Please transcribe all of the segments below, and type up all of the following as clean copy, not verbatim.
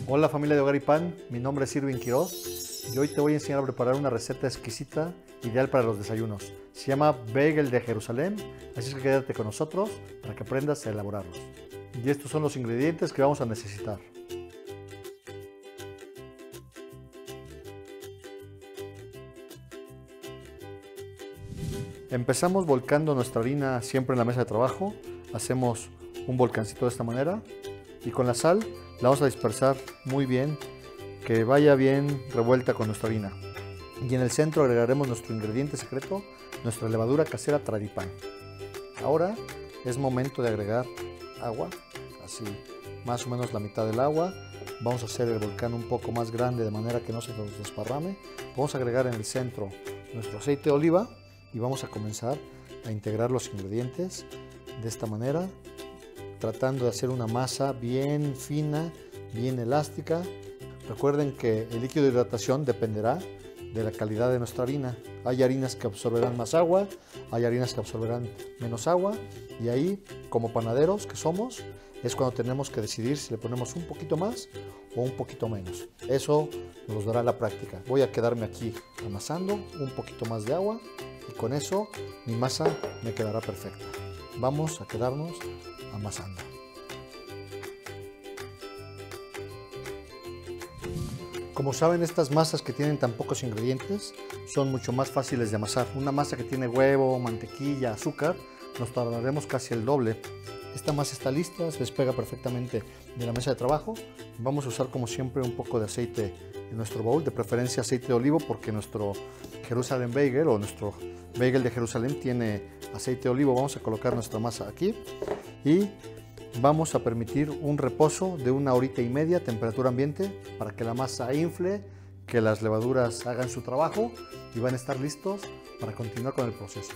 Hola familia de Hogar y Pan, mi nombre es Irving Quiroz y hoy te voy a enseñar a preparar una receta exquisita, ideal para los desayunos. Se llama Bagel de Jerusalén, así es que quédate con nosotros para que aprendas a elaborarlos. Y estos son los ingredientes que vamos a necesitar. Empezamos volcando nuestra harina siempre en la mesa de trabajo. Hacemos un volcancito de esta manera y con la sal la vamos a dispersar muy bien, que vaya bien revuelta con nuestra harina. Y en el centro agregaremos nuestro ingrediente secreto, nuestra levadura casera Tradipan. Ahora es momento de agregar agua, así más o menos la mitad del agua. Vamos a hacer el volcán un poco más grande de manera que no se nos desparrame. Vamos a agregar en el centro nuestro aceite de oliva y vamos a comenzar a integrar los ingredientes de esta manera, tratando de hacer una masa bien fina, bien elástica. Recuerden que el líquido de hidratación dependerá de la calidad de nuestra harina. Hay harinas que absorberán más agua, hay harinas que absorberán menos agua, y ahí, como panaderos que somos, es cuando tenemos que decidir si le ponemos un poquito más o un poquito menos. Eso nos dará la práctica. Voy a quedarme aquí amasando un poquito más de agua y con eso mi masa me quedará perfecta. Vamos a quedarnos amasando. Como saben, estas masas que tienen tan pocos ingredientes son mucho más fáciles de amasar. Una masa que tiene huevo, mantequilla, azúcar, nos tardaremos casi el doble. Esta masa está lista, se despega perfectamente de la mesa de trabajo. Vamos a usar como siempre un poco de aceite en nuestro bowl, de preferencia aceite de olivo, porque nuestro Jerusalén Bagel o nuestro Bagel de Jerusalén tiene aceite de olivo. Vamos a colocar nuestra masa aquí y vamos a permitir un reposo de 1 horita y media a temperatura ambiente para que la masa infle, que las levaduras hagan su trabajo y van a estar listos para continuar con el proceso.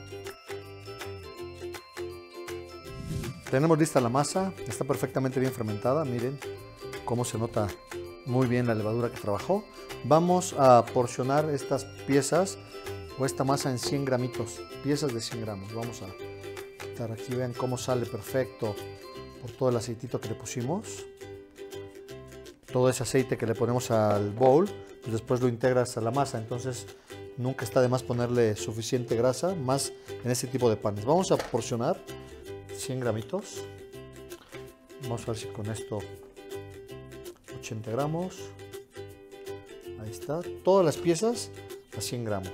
Tenemos lista la masa, está perfectamente bien fermentada, miren cómo se nota muy bien la levadura que trabajó. Vamos a porcionar estas piezas o esta masa en 100 gramitos, piezas de 100 gramos. Vamos a quitar aquí, vean cómo sale perfecto por todo el aceitito que le pusimos. Todo ese aceite que le ponemos al bowl, pues después lo integras a la masa, entonces nunca está de más ponerle suficiente grasa, más en este tipo de panes. Vamos a porcionar 100 gramitos. Vamos a ver si con esto 80 gramos. Ahí está, todas las piezas a 100 gramos.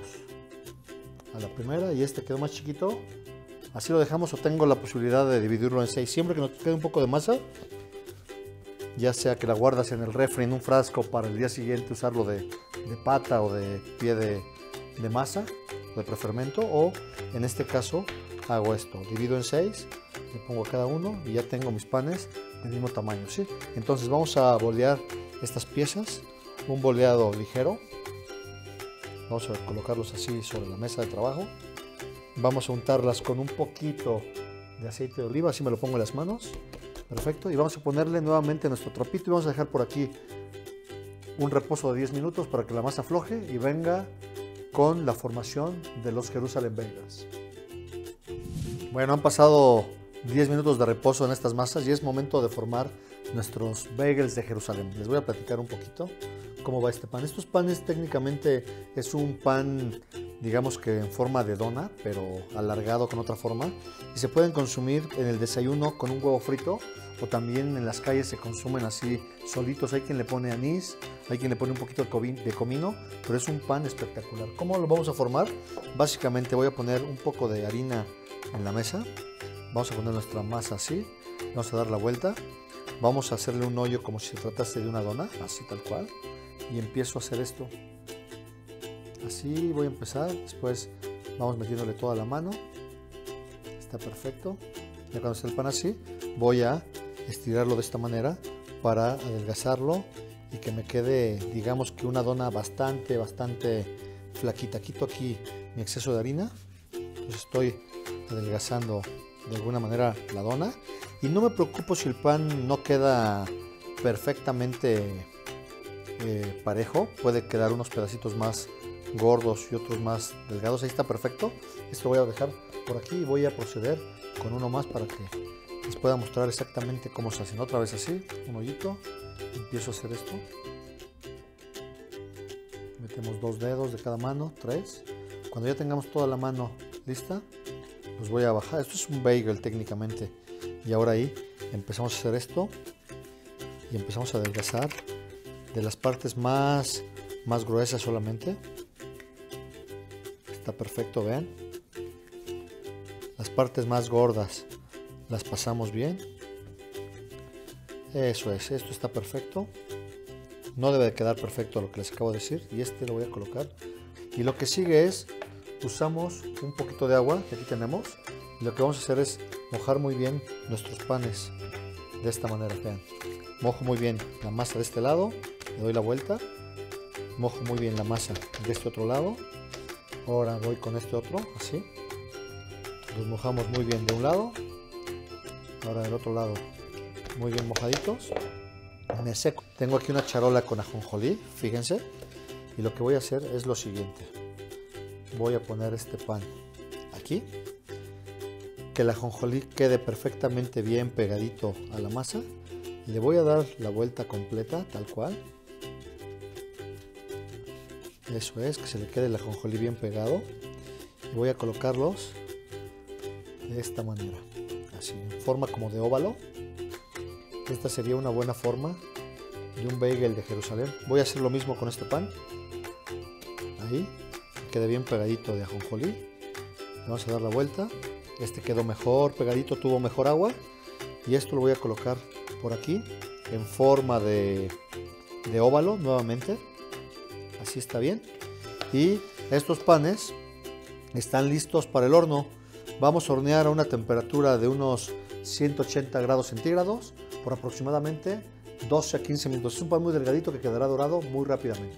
A la primera, y este quedó más chiquito. Así lo dejamos o tengo la posibilidad de dividirlo en 6. Siempre que nos quede un poco de masa, ya sea que la guardas en el refri en un frasco para el día siguiente usarlo de pata o de pie de masa, de prefermento, o en este caso hago esto, divido en 6, le pongo a cada uno y ya tengo mis panes del mismo tamaño, ¿sí? Entonces vamos a bolear estas piezas, un boleado ligero. Vamos a colocarlos así sobre la mesa de trabajo. Vamos a untarlas con un poquito de aceite de oliva, así me lo pongo en las manos. Perfecto, y vamos a ponerle nuevamente nuestro trapito y vamos a dejar por aquí un reposo de 10 minutos para que la masa afloje y venga con la formación de los Jerusalén Bagels. Bueno, han pasado 10 minutos de reposo en estas masas y es momento de formar nuestros bagels de Jerusalén. Les voy a platicar un poquito cómo va este pan. Estos panes técnicamente es un pan, digamos que en forma de dona, pero alargado con otra forma, y se pueden consumir en el desayuno con un huevo frito, o también en las calles se consumen así solitos. Hay quien le pone anís, hay quien le pone un poquito de comino, pero es un pan espectacular. ¿Cómo lo vamos a formar? Básicamente voy a poner un poco de harina en la mesa, vamos a poner nuestra masa así, vamos a dar la vuelta, vamos a hacerle un hoyo como si se tratase de una dona, así tal cual, y empiezo a hacer esto. Así voy a empezar, después vamos metiéndole toda la mano, está perfecto. Ya cuando esté el pan así, voy a estirarlo de esta manera para adelgazarlo y que me quede, digamos que una dona bastante flaquita. Quito aquí mi exceso de harina, entonces estoy adelgazando de alguna manera la dona y no me preocupo si el pan no queda perfectamente parejo, puede quedar unos pedacitos más gordos y otros más delgados. Ahí está perfecto. Esto voy a dejar por aquí y voy a proceder con uno más para que les pueda mostrar exactamente cómo se hacen. Otra vez así, un hoyito Empiezo a hacer esto. Metemos 2 dedos de cada mano, 3. Cuando ya tengamos toda la mano lista, los voy a bajar. Esto es un bagel técnicamente. Y ahora ahí empezamos a hacer esto y empezamos a adelgazar de las partes más gruesas solamente. Está perfecto, vean. Las partes más gordas las pasamos bien. Eso es, esto está perfecto. No debe de quedar perfecto lo que les acabo de decir. Y este lo voy a colocar. Y lo que sigue es, usamos un poquito de agua que aquí tenemos. Y lo que vamos a hacer es mojar muy bien nuestros panes. De esta manera, vean. Mojo muy bien la masa de este lado. Le doy la vuelta. Mojo muy bien la masa de este otro lado. Ahora voy con este otro, así. Los mojamos muy bien de un lado. Ahora del otro lado, muy bien mojaditos. Me seco. Tengo aquí una charola con ajonjolí, fíjense. Y lo que voy a hacer es lo siguiente. Voy a poner este pan aquí. Que el ajonjolí quede perfectamente bien pegadito a la masa. Le voy a dar la vuelta completa, tal cual. Eso es, que se le quede el ajonjolí bien pegado. Y voy a colocarlos de esta manera. Así, en forma como de óvalo. Esta sería una buena forma de un bagel de Jerusalén. Voy a hacer lo mismo con este pan. Ahí, que quede bien pegadito de ajonjolí. Le vamos a dar la vuelta. Este quedó mejor pegadito, tuvo mejor agua. Y esto lo voy a colocar por aquí, en forma de óvalo nuevamente. Así está bien. Y estos panes están listos para el horno. Vamos a hornear a una temperatura de unos 180 grados centígrados por aproximadamente 12 a 15 minutos. Es un pan muy delgadito que quedará dorado muy rápidamente.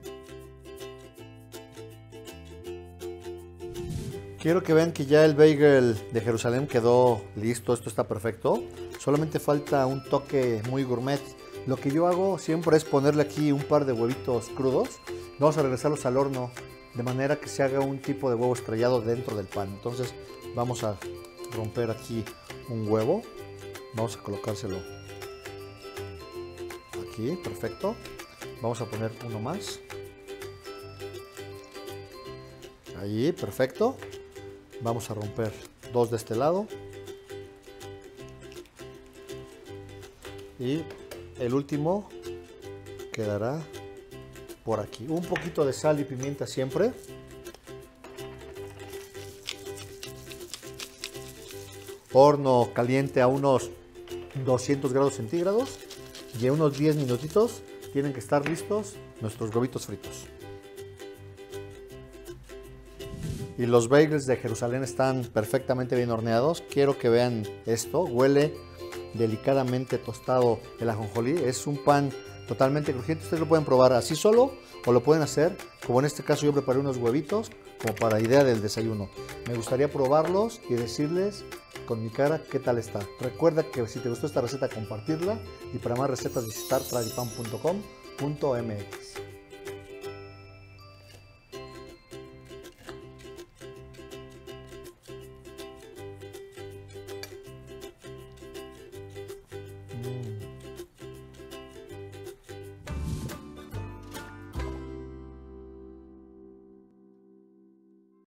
Quiero que vean que ya el bagel de Jerusalén quedó listo. Esto está perfecto. Solamente falta un toque muy gourmet. Lo que yo hago siempre es ponerle aquí un par de huevitos crudos. Vamos a regresarlos al horno de manera que se haga un tipo de huevo estrellado dentro del pan. Entonces vamos a romper aquí un huevo. Vamos a colocárselo aquí, perfecto. Vamos a poner uno más. Ahí, perfecto. Vamos a romper 2 de este lado. Y el último quedará por aquí. Un poquito de sal y pimienta siempre. Horno caliente a unos 200 grados centígrados. Y en unos 10 minutitos tienen que estar listos nuestros huevitos fritos. Y los bagels de Jerusalén están perfectamente bien horneados. Quiero que vean esto. Huele delicadamente tostado el ajonjolí. Es un pan totalmente crujiente. Ustedes lo pueden probar así solo o lo pueden hacer, como en este caso yo preparé unos huevitos como para idea del desayuno. Me gustaría probarlos y decirles con mi cara qué tal está. Recuerda que si te gustó esta receta, compartirla, y para más recetas visitar tradipan.com.mx.